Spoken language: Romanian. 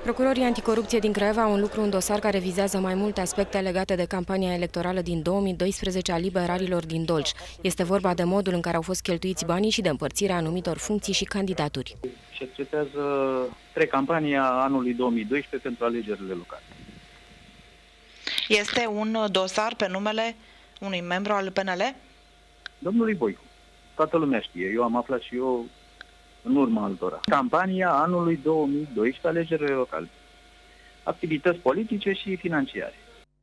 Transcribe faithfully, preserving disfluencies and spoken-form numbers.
Procurorii anticorupție din Craiova au în lucru un dosar care vizează mai multe aspecte legate de campania electorală din două mii doisprezece a liberalilor din Dolj. Este vorba de modul în care au fost cheltuiți banii și de împărțirea anumitor funcții și candidaturi. Cercetează precampania anului două mii doisprezece pentru alegerile locale. Este un dosar pe numele unui membru al P N L? Domnului Boicu. Toată lumea știe. Eu am aflat și eu în urma altora. Campania anului două mii doisprezece, alegerile locale. Activități politice și financiare.